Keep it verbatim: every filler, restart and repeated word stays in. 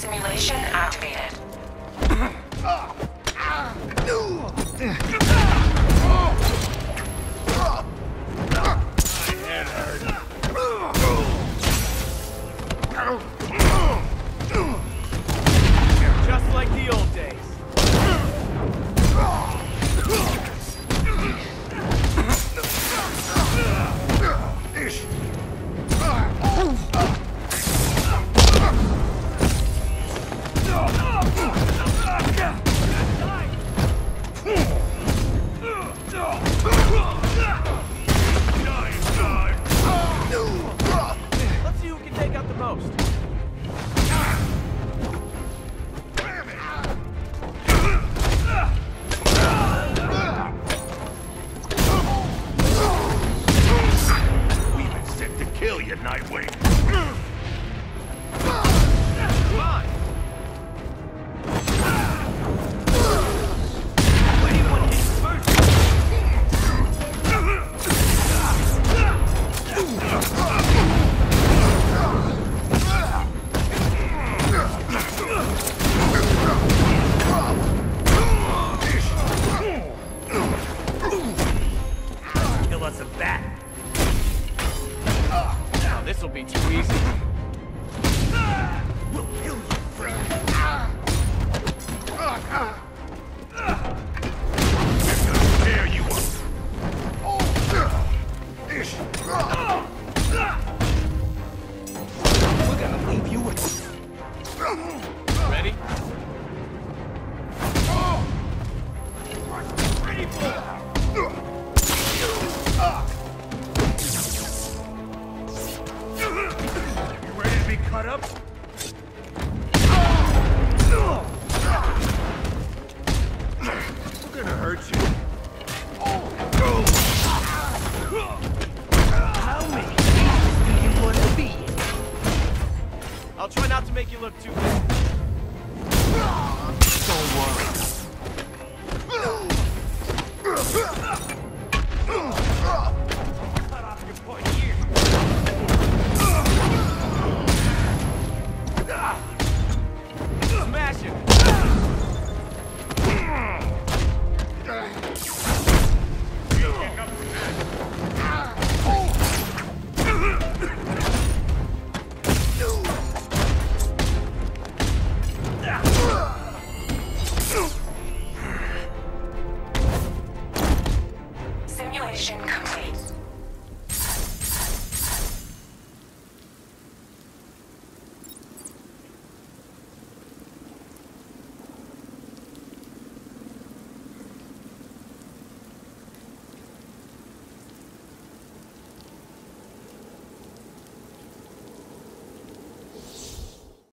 Simulation activated. Just like the old days. Let's see who can take out the most. We've been sent to kill you, Nightwing. Come on. Anyone hit first? Kill us a bat. Now this'll be too easy. We'll kill you, friend. We're gonna tear you up. We're gonna leave you with. Ready? Ready for. You ready to be cut up? We're gonna hurt you. How many do you want to be? I'll try not to make you look too good.